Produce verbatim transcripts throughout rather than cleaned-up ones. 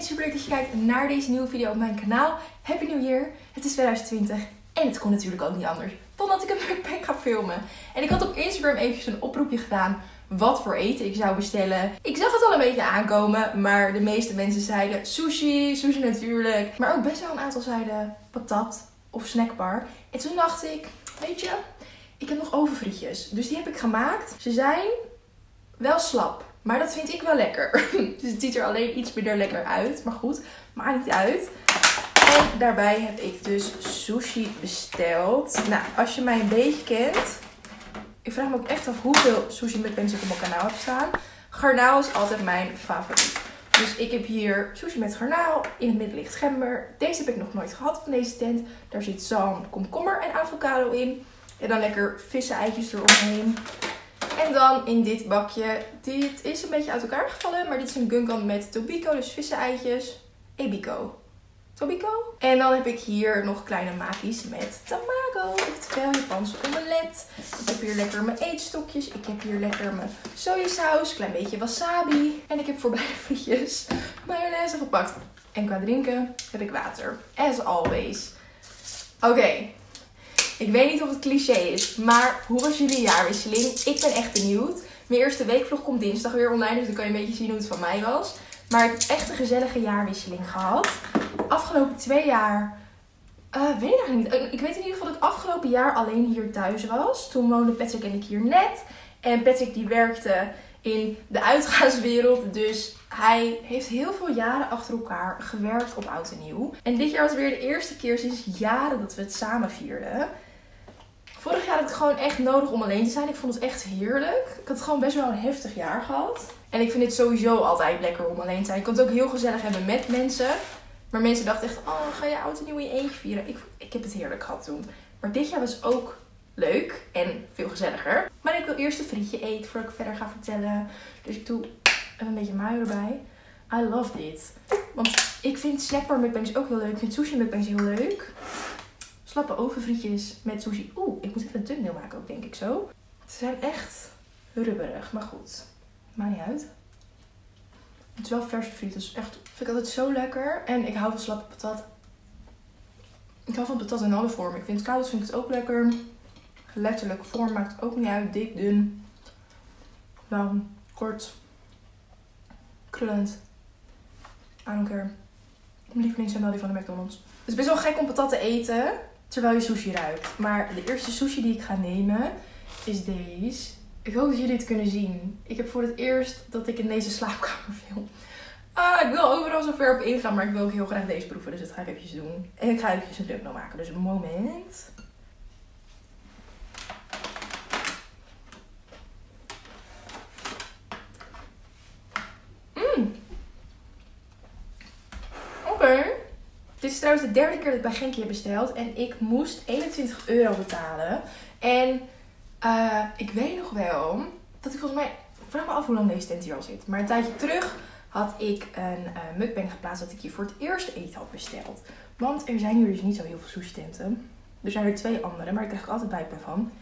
en super leuk dat je kijkt naar deze nieuwe video op mijn kanaal. Happy New Year! Het is twintig twintig en het kon natuurlijk ook niet anders dan dat ik een mukbang ga filmen. En ik had op Instagram eventjes een oproepje gedaan wat voor eten ik zou bestellen. Ik zag het al een beetje aankomen, maar de meeste mensen zeiden sushi, sushi natuurlijk. Maar ook best wel een aantal zeiden patat of snackbar. En toen dacht ik, weet je, ik heb nog overfrietjes. Dus die heb ik gemaakt. Ze zijn wel slap. Maar dat vind ik wel lekker. Dus het ziet er alleen iets minder lekker uit. Maar goed, maakt niet uit. En daarbij heb ik dus sushi besteld. Nou, als je mij een beetje kent. Ik vraag me ook echt af hoeveel sushi mukbangs ik op mijn kanaal heb staan. Garnaal is altijd mijn favoriet. Dus ik heb hier sushi met garnaal. In het midden ligt gember. Deze heb ik nog nooit gehad van deze tent. Daar zit zalm, komkommer en avocado in. En dan lekker vissen eitjes eromheen. En dan in dit bakje, dit is een beetje uit elkaar gevallen, maar dit is een gunkan met tobiko, dus vissen-eitjes, ebiko, tobiko. En dan heb ik hier nog kleine maki's met tamago, oftewel Japanse omelet. Ik heb hier lekker mijn eetstokjes, ik heb hier lekker mijn sojasaus, klein beetje wasabi. En ik heb voor beide frietjes mayonaise gepakt. En qua drinken heb ik water, as always. Oké. Okay. Ik weet niet of het cliché is, maar hoe was jullie jaarwisseling? Ik ben echt benieuwd. Mijn eerste weekvlog komt dinsdag weer online, dus dan kan je een beetje zien hoe het van mij was. Maar ik heb echt een gezellige jaarwisseling gehad. De afgelopen twee jaar, uh, weet ik eigenlijk niet. Ik weet in ieder geval dat ik afgelopen jaar alleen hier thuis was. Toen woonde Patrick en ik hier net. En Patrick die werkte in de uitgaanswereld, dus hij heeft heel veel jaren achter elkaar gewerkt op Oud en Nieuw. En dit jaar was weer de eerste keer sinds jaren dat we het samen vierden. Vorig jaar had ik gewoon echt nodig om alleen te zijn. Ik vond het echt heerlijk. Ik had gewoon best wel een heftig jaar gehad. En ik vind het sowieso altijd lekker om alleen te zijn. Ik kon het ook heel gezellig hebben met mensen. Maar mensen dachten echt, oh, ga je Oud en Nieuw in je eentje vieren? Ik, ik heb het heerlijk gehad toen. Maar dit jaar was ook leuk en veel gezelliger. Maar ik wil eerst een frietje eten voordat ik verder ga vertellen. Dus ik doe een beetje mayo erbij. I love dit. Want ik vind snackbar mukbangs ook heel leuk. Ik vind sushi mukbangs heel leuk. Slappe ovenfrietjes met sushi. Oeh, ik moet even een thumbnail maken ook, denk ik zo. Ze zijn echt rubberig, maar goed. Maakt niet uit. Het is wel verse friet, dus echt vind ik altijd zo lekker. En ik hou van slappe patat. Ik hou van patat in alle vormen. Ik vind het koud, vind ik het ook lekker. Letterlijk, vorm maakt het ook niet uit. Dik, dun. Lang, kort. Krullend. I don't care. Mijn lievelings zijn wel die van de McDonald's. Het is best wel gek om patat te eten terwijl je sushi ruikt. Maar de eerste sushi die ik ga nemen is deze. Ik hoop dat jullie het kunnen zien. Ik heb voor het eerst dat ik in deze slaapkamer film. Ah, ik wil overal zo ver op ingaan, maar ik wil ook heel graag deze proeven. Dus dat ga ik eventjes doen. En ik ga eventjes een thumbnail maken. Dus een moment. Mmm. Oké. Okay. Dit is trouwens de derde keer dat ik bij Genki heb besteld. En ik moest eenentwintig euro betalen. En uh, ik weet nog wel dat ik volgens mij... Ik vraag me af hoe lang deze tent hier al zit. Maar een tijdje terug had ik een uh, mukbang geplaatst dat ik hier voor het eerst eten had besteld. Want er zijn hier dus niet zo heel veel sushi tenten. Er zijn er twee andere, maar daar krijg ik altijd bijpijn van.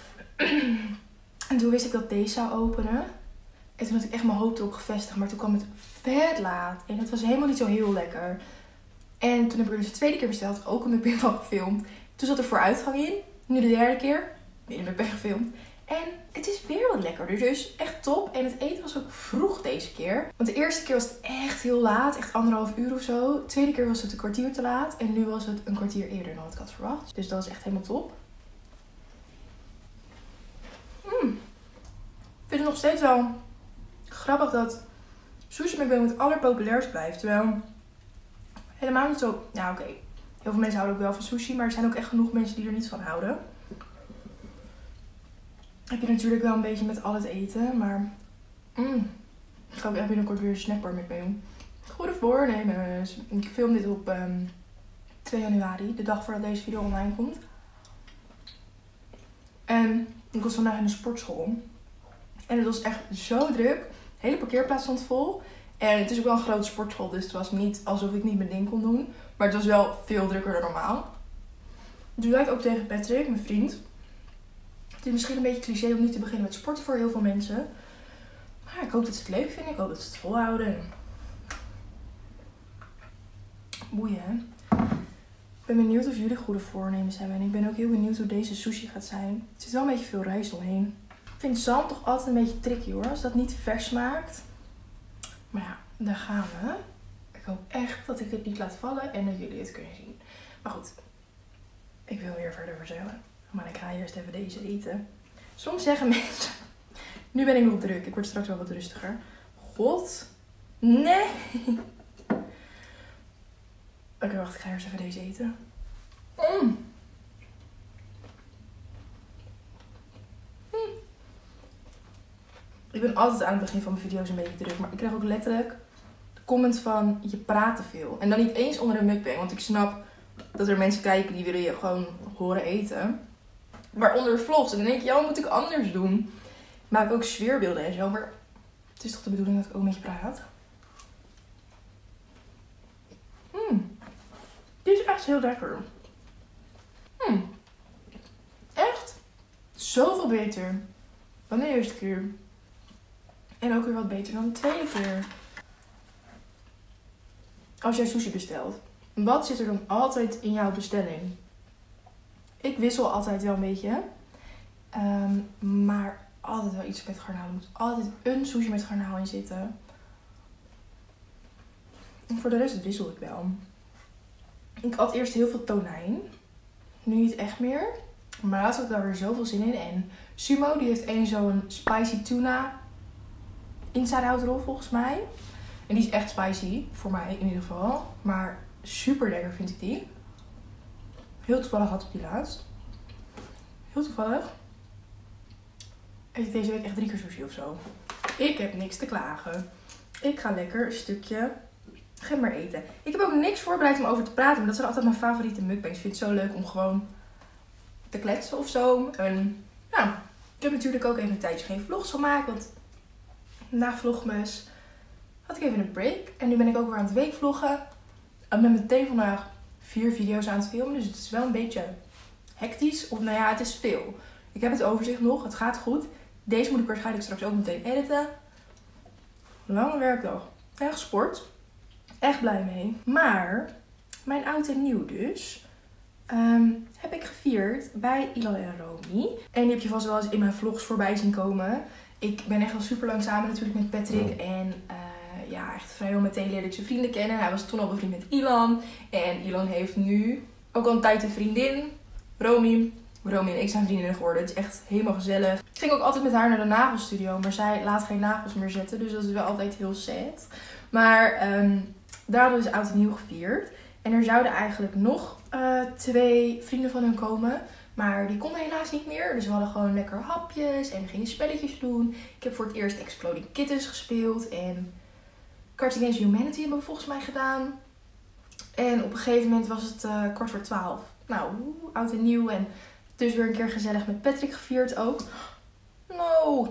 En toen wist ik dat deze zou openen. En toen had ik echt mijn hoop erop gevestigd. Maar toen kwam het vet laat. En het was helemaal niet zo heel lekker. En toen heb ik er dus de tweede keer besteld. Ook een mukbang van gefilmd. Toen zat er vooruitgang in. Nu de derde keer. Weer een mukbang gefilmd. En het is weer wat lekkerder. Dus echt top. En het eten was ook vroeg deze keer. Want de eerste keer was het echt heel laat. Echt anderhalf uur of zo. De tweede keer was het een kwartier te laat. En nu was het een kwartier eerder dan wat ik had verwacht. Dus dat is echt helemaal top. Mm. Ik vind het nog steeds wel grappig dat sushi mukbang het allerpopulairst blijft. Terwijl helemaal niet zo... Ja, oké. Okay. Heel veel mensen houden ook wel van sushi. Maar er zijn ook echt genoeg mensen die er niet van houden. Heb je natuurlijk wel een beetje met al het eten. Maar... Mm, ik ga ook echt binnenkort weer een snackbar met mee doen. Goede voornemens. Ik film dit op um, twee januari. De dag voordat deze video online komt. En ik was vandaag in de sportschool. En het was echt zo druk. De hele parkeerplaats stond vol. En het is ook wel een grote sportschool. Dus het was niet alsof ik niet mijn ding kon doen. Maar het was wel veel drukker dan normaal. Toen zei ik ook tegen Patrick, mijn vriend. Het is misschien een beetje cliché om niet te beginnen met sporten voor heel veel mensen. Maar ik hoop dat ze het leuk vinden. Ik hoop dat ze het volhouden. boeien. Ik ben benieuwd of jullie goede voornemens hebben. En ik ben ook heel benieuwd hoe deze sushi gaat zijn. Er zit wel een beetje veel rijst omheen. Ik vind zalm toch altijd een beetje tricky hoor. Als dat niet vers smaakt. Maar ja, daar gaan we. Ik hoop echt dat ik het niet laat vallen en dat jullie het kunnen zien. Maar goed, ik wil weer verder vertellen. Maar ik ga eerst even deze eten. Soms zeggen mensen... Nu ben ik nog druk. Ik word straks wel wat rustiger. God. Nee. Oké, okay, wacht. Ik ga eerst even deze eten. Mm. Mm. Ik ben altijd aan het begin van mijn video's een beetje druk. Maar ik krijg ook letterlijk de comment van je praat te veel. En dan niet eens onder een mukbang. Want ik snap dat er mensen kijken die willen je gewoon horen eten. Maar onder vlogs. En dan denk je, ja, wat moet ik anders doen? Ik maak ook sfeerbeelden en zo. Maar het is toch de bedoeling dat ik ook met je praat? Mm. Dit is echt heel lekker. Mm. Echt zoveel beter dan de eerste keer. En ook weer wat beter dan de tweede keer. Als jij sushi bestelt, wat zit er dan altijd in jouw bestelling? Ik wissel altijd wel een beetje. Um, maar altijd wel iets met garnalen. Er moet altijd een sushi met garnaal in zitten. En voor de rest wissel ik wel. Ik had eerst heel veel tonijn. Nu niet echt meer. Maar laatst had ik daar weer zoveel zin in. En Sumo die heeft één zo'n spicy tuna inside out roll volgens mij. En die is echt spicy. Voor mij in ieder geval. Maar super lekker vind ik die. Heel toevallig had ik die laatst. Heel toevallig. Eet ik deze week echt drie keer sushi of zo. Ik heb niks te klagen. Ik ga lekker een stukje gember eten. Ik heb ook niks voorbereid om over te praten. Maar dat zijn altijd mijn favoriete mukbangs. Ik vind het zo leuk om gewoon te kletsen of zo. En ja, ik heb natuurlijk ook even een tijdje geen vlogs gemaakt. Want na Vlogmas had ik even een break. En nu ben ik ook weer aan het weekvloggen. Ik ben meteen vandaag vier video's aan het filmen. Dus het is wel een beetje hectisch. Of nou ja, het is veel. Ik heb het overzicht nog. Het gaat goed. Deze moet ik waarschijnlijk straks ook meteen editen. Lange werkdag. Echt sport. Echt blij mee. Maar mijn oud en nieuw dus. Um, heb ik gevierd bij Ilan en Romy. En die heb je vast wel eens in mijn vlogs voorbij zien komen. Ik ben echt al super lang samen natuurlijk met Patrick. En uh, ja, echt vrijwel meteen leerde ik zijn vrienden kennen. Hij was toen al bevriend met Ilan. En Ilan heeft nu ook al een tijd een vriendin. Romy. Romy en ik zijn vriendinnen geworden. Het is echt helemaal gezellig. Ik ging ook altijd met haar naar de nagelstudio. Maar zij laat geen nagels meer zetten. Dus dat is wel altijd heel sad. Maar um, daar hadden we dus oud en nieuw gevierd. En er zouden eigenlijk nog uh, twee vrienden van hun komen. Maar die konden helaas niet meer. Dus we hadden gewoon lekker hapjes. En we gingen spelletjes doen. Ik heb voor het eerst Exploding Kittens gespeeld. En Cards Against Humanity hebben we volgens mij gedaan. En op een gegeven moment was het uh, kwart voor twaalf. Nou, oud en nieuw. En dus weer een keer gezellig met Patrick gevierd ook. No.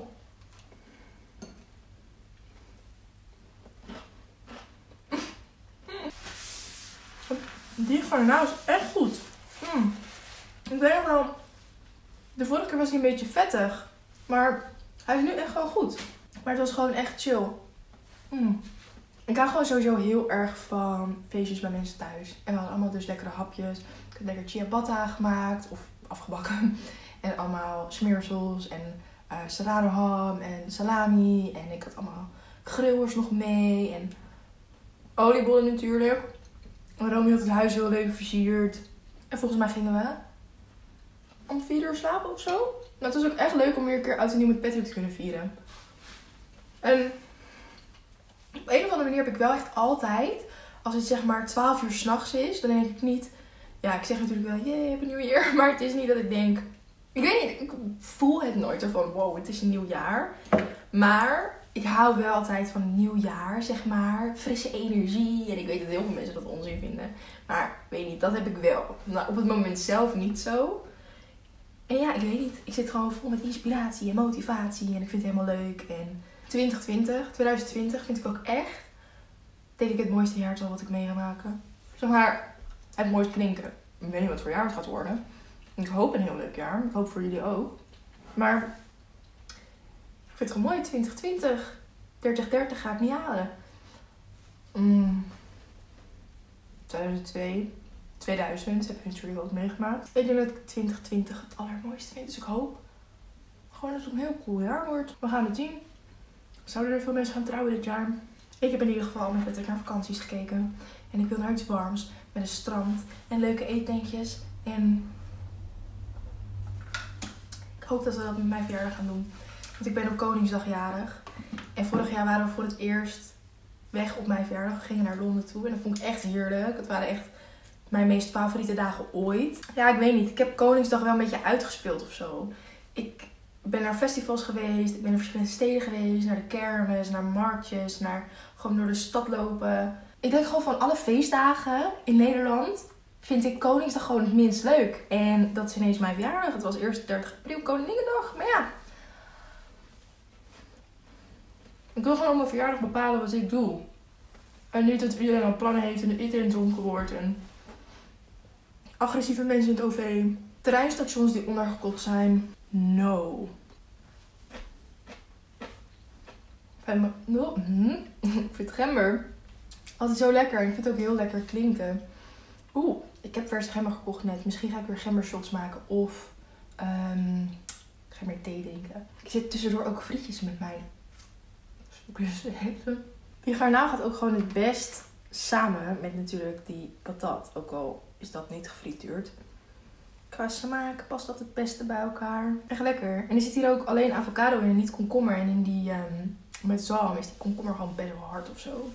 Die garnaal is echt goed. Mm. Ik weet nog wel, de vorige keer was hij een beetje vettig. Maar hij is nu echt gewoon goed. Maar het was gewoon echt chill. Mm. Ik hou gewoon sowieso heel erg van feestjes bij mensen thuis. En we hadden allemaal dus lekkere hapjes. Ik heb lekker ciabatta gemaakt. Of afgebakken. En allemaal smeersels en uh, serrano ham en salami. En ik had allemaal grillers nog mee. En oliebollen natuurlijk. En Romy had het huis heel leuk versierd. En volgens mij gingen we om vier uur slapen of zo. Nou, het was ook echt leuk om weer een keer oud en nieuw met Patrick te kunnen vieren. En op een of andere manier heb ik wel echt altijd, als het zeg maar twaalf uur 's nachts is, dan denk ik niet, ja, ik zeg natuurlijk wel, jee, heb een nieuw jaar. Maar het is niet dat ik denk, ik weet niet, ik voel het nooit zo van, wow, het is een nieuw jaar. Maar ik hou wel altijd van een nieuw jaar, zeg maar. Frisse energie. En ik weet dat heel veel mensen dat onzin vinden. Maar weet niet, dat heb ik wel. Nou, op het moment zelf niet zo. En ja, ik weet niet. Ik zit gewoon vol met inspiratie en motivatie. En ik vind het helemaal leuk. En twintig twintig, twintig twintig vind ik ook echt, denk ik, het mooiste jaar zal wat ik mee ga maken. Zeg maar, het mooiste klinken. Ik weet niet wat voor jaar het gaat worden. Ik hoop een heel leuk jaar. Ik hoop voor jullie ook. Maar ik vind het gewoon mooi, twintig twintig. dertig dertig ga ik niet halen. Mm. tweeduizend twee, tweeduizend heb ik natuurlijk ook meegemaakt. Ik denk dat ik twintig twintig het allermooiste vind. Dus ik hoop gewoon dat het een heel cool jaar wordt. We gaan het zien. Zouden er veel mensen gaan trouwen dit jaar? Ik heb in ieder geval met Patrick naar vakanties gekeken. En ik wil naar iets warms. Met een strand en leuke eetentjes. En ik hoop dat we dat met mijn verjaardag gaan doen. Want ik ben op Koningsdag jarig. En vorig jaar waren we voor het eerst weg op mijn verjaardag. We gingen naar Londen toe. En dat vond ik echt heerlijk. Het waren echt mijn meest favoriete dagen ooit. Ja, ik weet niet. Ik heb Koningsdag wel een beetje uitgespeeld of zo. Ik ben naar festivals geweest. Ik ben naar verschillende steden geweest. Naar de kermis, naar marktjes. Naar gewoon door de stad lopen. Ik denk gewoon van alle feestdagen in Nederland vind ik Koningsdag gewoon het minst leuk. En dat is ineens mijn verjaardag. Het was eerst dertig april, Koninginnedag. Maar ja. Ik wil gewoon op mijn verjaardag bepalen wat ik doe. En niet dat iedereen al plannen heeft en iedereen dronken wordt. En agressieve mensen in het O V. Treinstations die ondergekocht zijn. No. No. Hm? Ik vind gember altijd zo lekker. En ik vind het ook heel lekker klinken. Oeh, ik heb vers gember gekocht net. Misschien ga ik weer gembershots maken. Of um, gember thee drinken. Ik zit tussendoor ook frietjes met mijn die garnaal gaat ook gewoon het best samen met natuurlijk die patat. Ook al is dat niet gefrituurd. Qua smaak past dat het beste bij elkaar. Echt lekker. En er zit hier ook alleen avocado in en niet komkommer. En in die um, met zalm is die komkommer gewoon best wel hard of zo.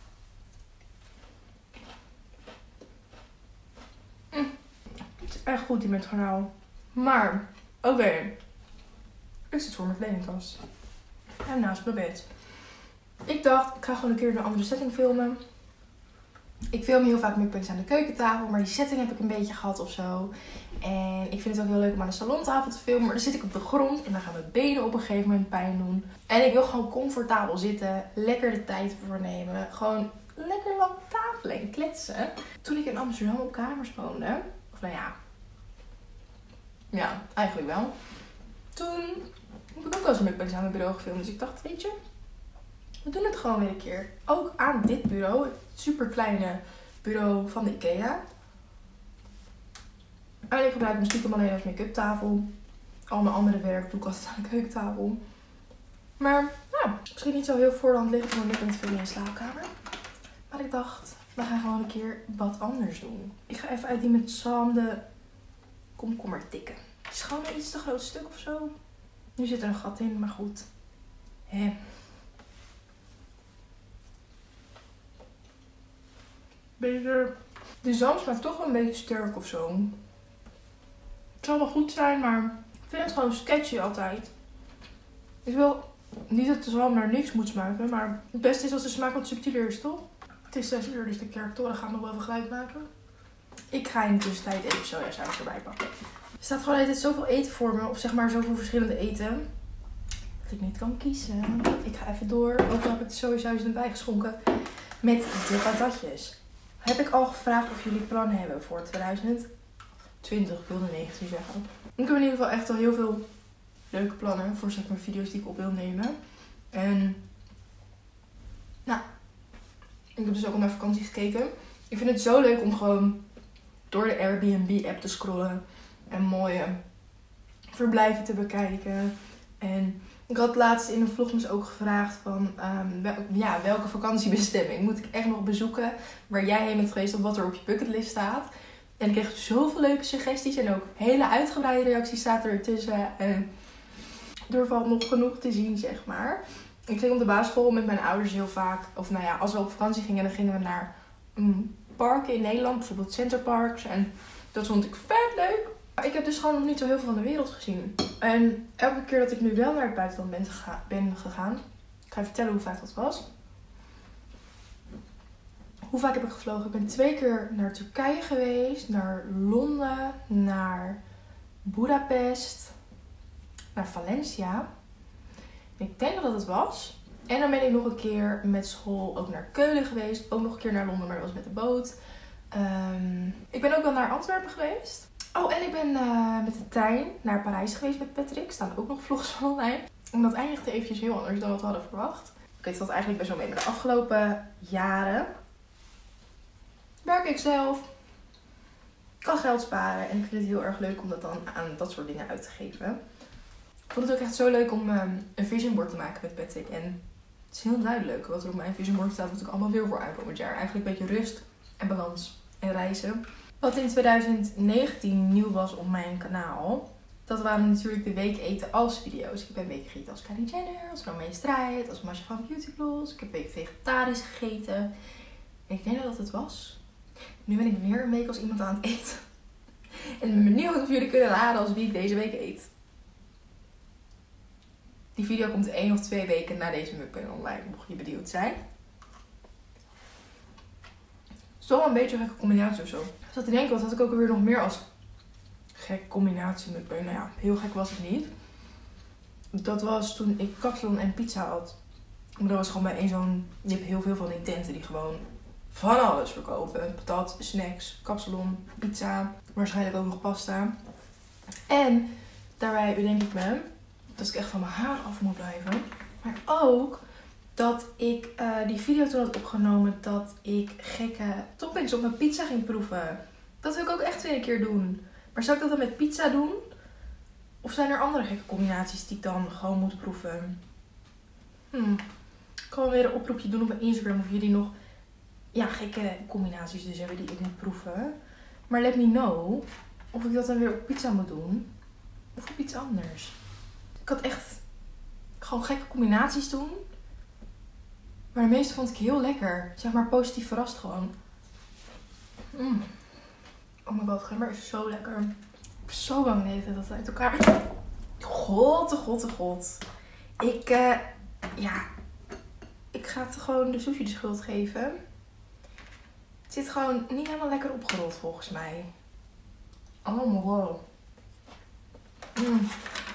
Mm. Het is echt goed die met garnaal. Maar, oké. Okay. Ik zit voor mijn kledingkast. En naast mijn bed. Ik dacht, ik ga gewoon een keer een andere setting filmen. Ik film heel vaak mukbangs aan de keukentafel, maar die setting heb ik een beetje gehad of zo. En ik vind het ook heel leuk om aan de salontafel te filmen, maar dan zit ik op de grond en dan gaan mijn benen op een gegeven moment pijn doen. En ik wil gewoon comfortabel zitten, lekker de tijd ervoor nemen, gewoon lekker lang tafelen en kletsen. Toen ik in Amsterdam op kamers woonde, of nou ja, ja, eigenlijk wel. Toen heb ik ook wel eens mukbangs aan mijn bureau gefilmd, dus ik dacht, weet je, we doen het gewoon weer een keer. Ook aan dit bureau. Het super kleine bureau van de IKEA. En ik gebruik hem stiekem alleen als make-up tafel. Al mijn andere werk doe ik altijd aan de keukentafel. Maar ja, misschien niet zo heel voor de hand liggen om een make-up te filmen in de slaapkamer. Maar ik dacht, we gaan gewoon een keer wat anders doen. Ik ga even uit die met zalm de komkommer tikken. Het is gewoon een iets te groot stuk of zo. Nu zit er een gat in, maar goed. Hè. Beter. De zalm smaakt toch wel een beetje sterk of zo. Het zal wel goed zijn, maar ik vind het gewoon sketchy altijd. Ik wil niet dat de zalm naar niks moet smaken, maar het beste is als de smaak wat subtieler is, toch? Het is zes uur, dus de kerktoren gaan nog wel even geluid maken. Ik ga in de tussentijd even sojasaus erbij pakken. Er staat gewoon altijd zoveel eten voor me, of zeg maar zoveel verschillende eten, dat ik niet kan kiezen. Ik ga even door, ook al heb ik de sojasaus erbij geschonken met de patatjes. Heb ik al gevraagd of jullie plannen hebben voor tweeduizend twintig, ik wilde negentien zeggen. Ik heb in ieder geval echt al heel veel leuke plannen voor zeg maar video's die ik op wil nemen. En nou, ik heb dus ook al naar vakantie gekeken. Ik vind het zo leuk om gewoon door de Airbnb app te scrollen en mooie verblijven te bekijken. En ik had laatst in een vlogmas ook gevraagd van um, wel, ja, welke vakantiebestemming moet ik echt nog bezoeken waar jij heen bent geweest of wat er op je bucketlist staat. En ik kreeg zoveel leuke suggesties en ook hele uitgebreide reacties zaten ertussen. En er valt nog genoeg te zien, zeg maar. Ik ging op de basisschool met mijn ouders heel vaak, of nou ja, als we op vakantie gingen, dan gingen we naar um, parken in Nederland, bijvoorbeeld Centerparks. En dat vond ik vet leuk. Maar ik heb dus gewoon nog niet zo heel veel van de wereld gezien. En elke keer dat ik nu wel naar het buitenland ben, gega- ben gegaan, ik ga je vertellen hoe vaak dat was. Hoe vaak heb ik gevlogen? Ik ben twee keer naar Turkije geweest, naar Londen, naar Budapest, naar Valencia. Ik denk dat dat het was. En dan ben ik nog een keer met school ook naar Keulen geweest. Ook nog een keer naar Londen, maar dat was met de boot. Um, ik ben ook wel naar Antwerpen geweest. Oh, en ik ben uh, met de trein naar Parijs geweest met Patrick. Staan ook nog vlogs van online. En dat eindigde eventjes heel anders dan wat we hadden verwacht. Ik weet dat eigenlijk best wel mee. Maar de afgelopen jaren werk ik ik zelf. Ik kan geld sparen en ik vind het heel erg leuk om dat dan aan dat soort dingen uit te geven. Ik vond het ook echt zo leuk om um, een vision board te maken met Patrick. En het is heel duidelijk wat er op mijn vision board staat, wat ik allemaal wil voor aankomend jaar. Eigenlijk een beetje rust en balans en reizen. Wat in twintig negentien nieuw was op mijn kanaal, dat waren natuurlijk de weeketen als video's. Ik heb een week gegeten als Kylie Jenner, als Romee Strijd, als Masha van Beauty Gloss. Ik heb een week vegetarisch gegeten. En ik denk dat dat het was. Nu ben ik weer een week als iemand aan het eten. En ik ben benieuwd of jullie kunnen raden als wie ik deze week eet. Die video komt één of twee weken na deze mukbang online, mocht je benieuwd zijn. Zo een beetje een gekke combinatie of zo. Ik zat te denken, wat had ik ook weer nog meer als gekke combinatie mukbang? Nou ja, heel gek was het niet. Dat was toen ik kapsalon en pizza had. Maar dat was gewoon bij één zo'n... Je hebt heel veel van die tenten die gewoon van alles verkopen. Patat, snacks, kapsalon, pizza. Waarschijnlijk ook nog pasta. En daarbij bedenk ik me dat ik echt van mijn haar af moet blijven. Maar ook dat ik uh, die video toen had opgenomen dat ik gekke toppings op mijn pizza ging proeven. Dat wil ik ook echt weer een keer doen. Maar zou ik dat dan met pizza doen? Of zijn er andere gekke combinaties die ik dan gewoon moet proeven? Hmm. Ik kan wel weer een oproepje doen op mijn Instagram of jullie nog ja, gekke combinaties dus hebben die ik moet proeven. Maar let me know of ik dat dan weer op pizza moet doen. Of op iets anders. Ik had echt gewoon gekke combinaties doen. Maar de meeste vond ik heel lekker. Zeg maar positief verrast gewoon. Mm. Oh my god, gember is zo lekker. Ik heb zo bang de hele tijd dat het uit elkaar... God, oh god, oh god. Ik, uh, ja... Ik ga het gewoon de sushi de schuld geven. Het zit gewoon niet helemaal lekker opgerold volgens mij. Oh my god. Mm.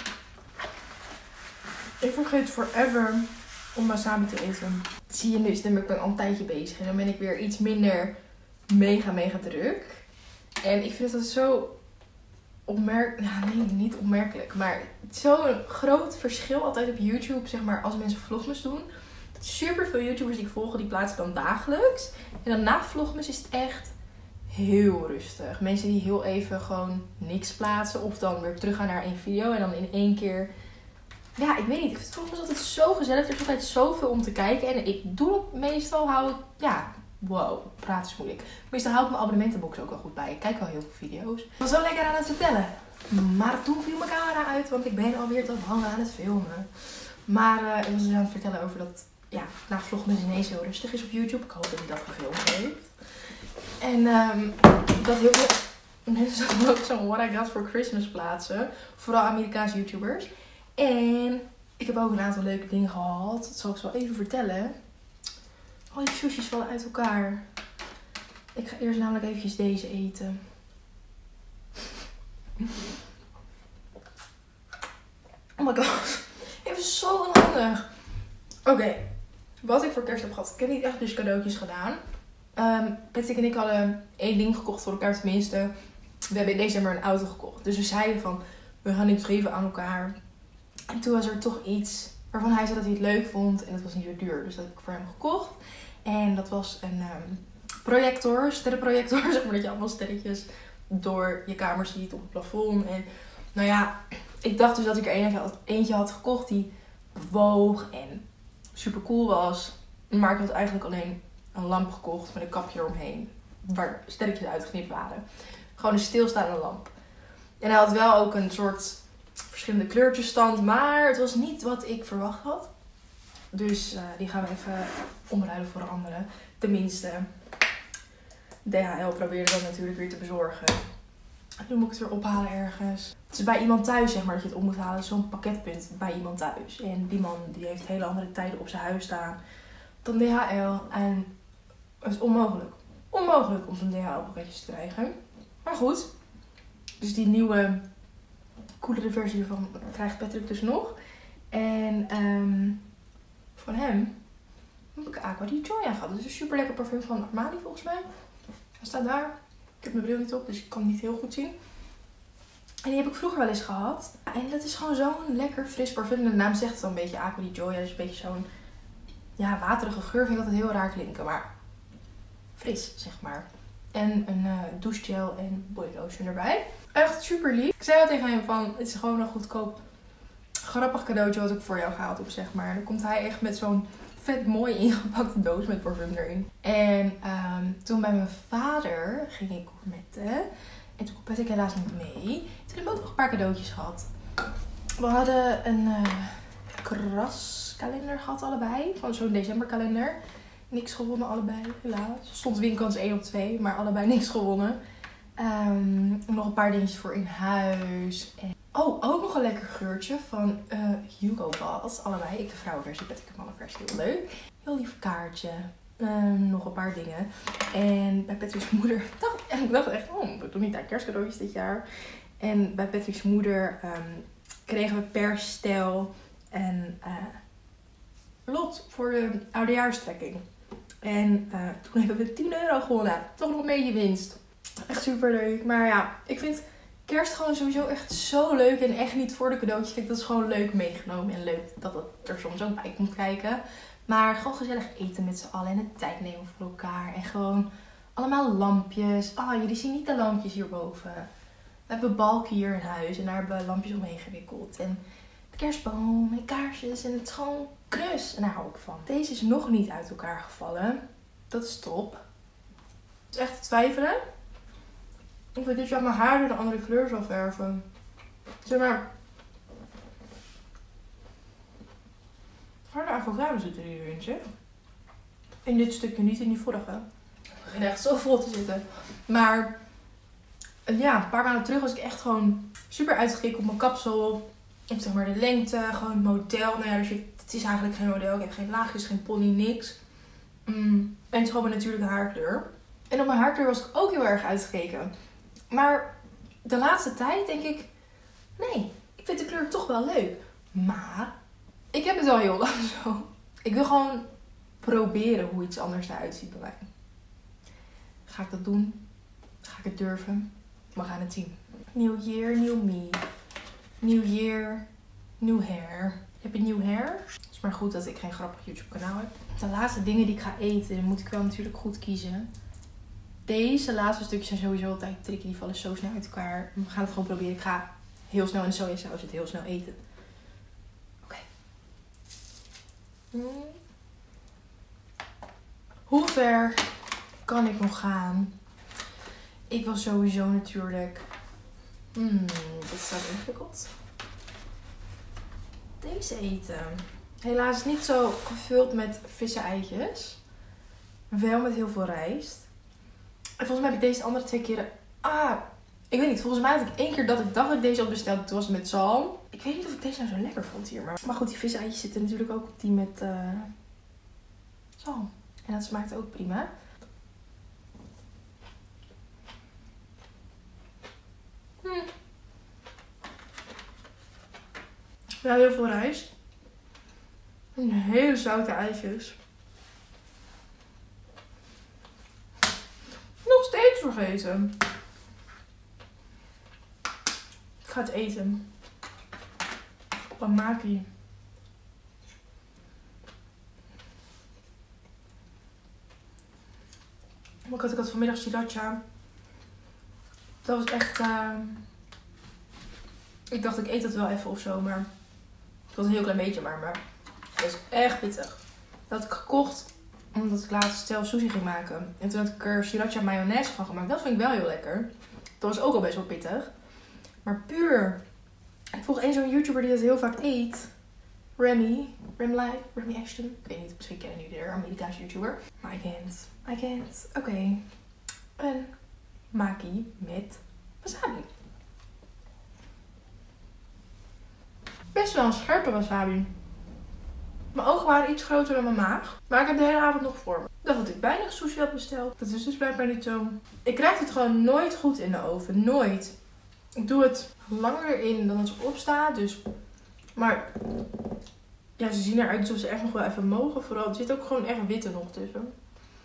Ik vergeet forever om wasabi te eten. Zie je, nu is de mukbang al een tijdje bezig. En dan ben ik weer iets minder mega, mega druk. En ik vind dat zo opmerkelijk. Ja, nee, niet opmerkelijk. Maar zo'n groot verschil altijd op YouTube, zeg maar, als mensen vlogmas doen. Super veel YouTubers die ik volg, die plaatsen dan dagelijks. En dan na vlogmas is het echt heel rustig. Mensen die heel even gewoon niks plaatsen. Of dan weer teruggaan naar één video. En dan in één keer... Ja, ik weet niet. Ik vind vlogmas altijd zo gezellig. Er is altijd zoveel om te kijken. En ik doe het meestal, hou ik... Ja, wow. Praten is moeilijk. Meestal hou ik mijn abonnementenbox ook wel goed bij. Ik kijk wel heel veel video's. Ik was wel lekker aan het vertellen. Maar toen viel mijn camera uit. Want ik ben alweer te lang aan het filmen. Maar uh, ik was dus aan het vertellen over dat... Ja, na vlogmas ineens heel rustig is op YouTube. Ik hoop dat hij dat gefilmd heeft. En um, dat heel veel mensen ook zo'n What I Got for Christmas plaatsen. Vooral Amerikaanse YouTubers. En ik heb ook een aantal leuke dingen gehad. Dat zal ik zo even vertellen. Al die sushis vallen uit elkaar. Ik ga eerst namelijk eventjes deze eten. Oh my god. Even zo onhandig. Oké. Okay. Wat ik voor kerst heb gehad. Ik heb niet echt dus cadeautjes gedaan. Um, Patrick en ik hadden één ding gekocht voor elkaar tenminste. We hebben in december een auto gekocht. Dus we zeiden van, we gaan iets geven aan elkaar. En toen was er toch iets waarvan hij zei dat hij het leuk vond. En dat was niet zo duur. Dus dat heb ik voor hem gekocht. En dat was een um, projector. Sterrenprojector. Zeg maar dat je allemaal sterretjes door je kamer ziet op het plafond. En nou ja, ik dacht dus dat ik er eentje had, eentje had gekocht die bewoog en super cool was. Maar ik had eigenlijk alleen een lamp gekocht met een kapje eromheen. Waar sterretjes uitgeknipt waren. Gewoon een stilstaande lamp. En hij had wel ook een soort verschillende kleurtjes stand. Maar het was niet wat ik verwacht had. Dus uh, die gaan we even omruilen voor een andere. Tenminste, D H L probeerde dat natuurlijk weer te bezorgen. Nu moet ik het weer ophalen ergens. Het is bij iemand thuis, zeg maar, dat je het op moet halen. Zo'n pakketpunt bij iemand thuis. En die man die heeft hele andere tijden op zijn huis staan dan D H L. En het is onmogelijk. Onmogelijk om zo'n D H L-pakketjes te krijgen. Maar goed. Dus die nieuwe, coolere versie ervan krijgt Patrick dus nog. En um, van hem heb ik Aqua di Gioia gehad. Dat is een super lekker parfum van Armani volgens mij. Hij staat daar. Ik heb mijn bril niet op, dus ik kan het niet heel goed zien. En die heb ik vroeger wel eens gehad. En dat is gewoon zo'n lekker fris parfum. De naam zegt het al een beetje, Aqua di Gioia. Dus een beetje zo'n ja, waterige geur. Vind ik altijd heel raar klinken, maar fris, zeg maar. En een uh, douchegel en bodylotion erbij. Echt super lief. Ik zei al tegen hem van, het is gewoon een goedkoop, grappig cadeautje wat ik voor jou gehaald heb, zeg maar. En dan komt hij echt met zo'n vet mooi ingepakte doos met parfum erin. En um, toen bij mijn vader ging ik gourmetten. En toen kon ik helaas niet mee. Toen hebben we ook nog een paar cadeautjes gehad. We hadden een uh, kraskalender gehad allebei. Van zo'n decemberkalender. Niks gewonnen allebei, helaas. Stond winkans één op twee, maar allebei niks gewonnen. Um, nog een paar dingetjes voor in huis. En oh, ook nog een lekker geurtje van uh, Hugo Boss. Allebei. Ik de vrouwenversie, Patrick de mannenversie. Heel leuk. Heel lief kaartje. Um, nog een paar dingen. En bij Patrick's moeder dacht, en ik dacht echt, oh, ik doe niet aan kerstcadeautjes dit jaar. En bij Patrick's moeder um, kregen we per stel een uh, lot voor de oudejaarstrekking. En uh, toen hebben we tien euro gewonnen. Toch nog een beetje winst. Echt super leuk. Maar ja, ik vind kerst gewoon sowieso echt zo leuk. En echt niet voor de cadeautjes. Kijk, dat is gewoon leuk meegenomen. En leuk dat het er soms ook bij komt kijken. Maar gewoon gezellig eten met z'n allen. En de tijd nemen voor elkaar. En gewoon allemaal lampjes. Ah, oh, jullie zien niet de lampjes hierboven. We hebben balken hier in huis. En daar hebben we lampjes omheen gewikkeld. En de kerstboom en kaarsjes. En het is gewoon knus. En daar hou ik van. Deze is nog niet uit elkaar gevallen. Dat is top. Het is echt te twijfelen of ik dit jaar mijn haar door een andere kleur zal verven. Zeg maar. Harde avocado zit er hierin, zeg. In dit stukje, niet in die vorige. Het begint echt zo vol te zitten. Maar ja, een paar maanden terug was ik echt gewoon super uitgekeken op mijn kapsel. Op zeg maar de lengte, gewoon het model. Nou ja, dus je, het is eigenlijk geen model. Ik heb geen laagjes, geen pony, niks. Mm. En het is gewoon mijn natuurlijke haarkleur. En op mijn haarkleur was ik ook heel erg uitgekeken. Maar de laatste tijd denk ik, nee, ik vind de kleur toch wel leuk. Maar ik heb het al heel lang zo. Ik wil gewoon proberen hoe iets anders eruit ziet bij mij. Ga ik dat doen? Ga ik het durven? We gaan het zien. New year, new me. New year, new hair. Heb je nieuw hair? Het is maar goed dat ik geen grappig YouTube kanaal heb. De laatste dingen die ik ga eten, moet ik wel natuurlijk goed kiezen. Deze laatste stukjes zijn sowieso altijd tricky. Die vallen zo snel uit elkaar. We gaan het gewoon proberen. Ik ga heel snel in de sojasaus zitten. Heel snel eten. Oké. Okay. Hmm. Hoe ver kan ik nog gaan? Ik wil sowieso natuurlijk... Hmm, dit is wel ingewikkeld. Deze eten. Helaas niet zo gevuld met vissen eitjes. Wel met heel veel rijst. En volgens mij heb ik deze andere twee keren... Ah, ik weet niet. Volgens mij had ik één keer dat ik dacht dat ik deze had besteld. Toen was het met zalm. Ik weet niet of ik deze nou zo lekker vond hier. Maar, maar goed, die viseitjes zitten natuurlijk ook op die met uh, zalm. En dat smaakt ook prima. Hm. Ja, heel veel rijst. En hele zoute ijsjes. Nog steeds vergeten. Ik ga het eten. Pamaki. Ik had, ik had vanmiddag sriracha. Dat was echt... Uh... Ik dacht ik eet dat wel even of zo, maar... Het was een heel klein beetje maar, maar... Het was echt pittig. Dat had ik gekocht omdat ik laatst zelf sushi ging maken. En toen had ik er sriracha mayonaise van gemaakt. Dat vind ik wel heel lekker. Dat was ook al best wel pittig. Maar puur. Ik volg één zo'n YouTuber die dat heel vaak eet. Remy. Remy, Remy Ashton. Ik weet niet, misschien kennen jullie haar. Amerikaanse YouTuber. Maar I can't. I can't. Oké. Okay. Een maki met wasabi. Best wel een scherpe wasabi. Mijn ogen waren iets groter dan mijn maag. Maar ik heb de hele avond nog voor me. Ik dacht dat ik weinig sushi had besteld. Dat is dus blijkbaar niet zo. Ik krijg het gewoon nooit goed in de oven. Nooit. Ik doe het langer erin dan het erop staat. Dus... Maar... Ja, ze zien eruit alsof ze echt nog wel even mogen. Vooral, er zit ook gewoon echt witte nog tussen.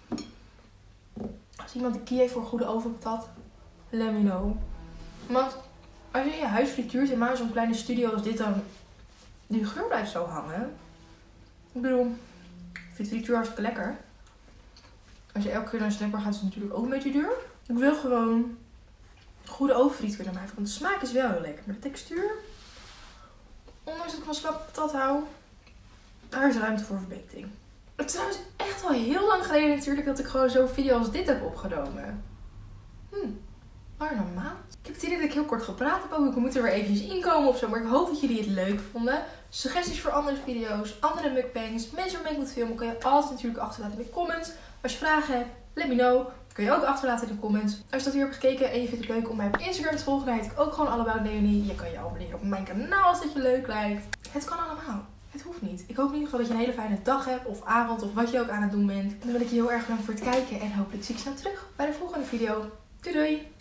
Als iemand een key heeft voor een goede ovenpatat, let me know. Want als je in je huis frituurt en maar in zo'n kleine studio als dit dan... Die geur blijft zo hangen. Ik bedoel, ik vind frituur hartstikke lekker. Als je elke keer naar een snackbar gaat, is het natuurlijk ook een beetje duur. Ik wil gewoon goede overfriet willen maken. Want de smaak is wel heel lekker. Maar de textuur, ondanks dat ik van slappe patat hou, daar is ruimte voor verbetering. Het is trouwens echt al heel lang geleden natuurlijk dat ik gewoon zo'n video als dit heb opgenomen. Hm, maar normaal. Ik heb het idee dat ik heel kort gepraat heb ook. Ik moet er weer eventjes inkomen of zo. Maar ik hoop dat jullie het leuk vonden. Suggesties voor andere video's, andere mukbangs, mensen waarmee ik moet filmen, kan je altijd natuurlijk achterlaten in de comments. Als je vragen hebt, let me know. Kun je ook achterlaten in de comments. Als je dat hier hebt gekeken en je vindt het leuk om mij op Instagram te volgen, dan heet ik ook gewoon Allabout Leonie. Je kan je abonneren op mijn kanaal als dat je leuk lijkt. Het kan allemaal. Het hoeft niet. Ik hoop in ieder geval dat je een hele fijne dag hebt of avond of wat je ook aan het doen bent. En dan wil ik je heel erg bedanken voor het kijken en hopelijk zie ik je snel terug bij de volgende video. Doei doei!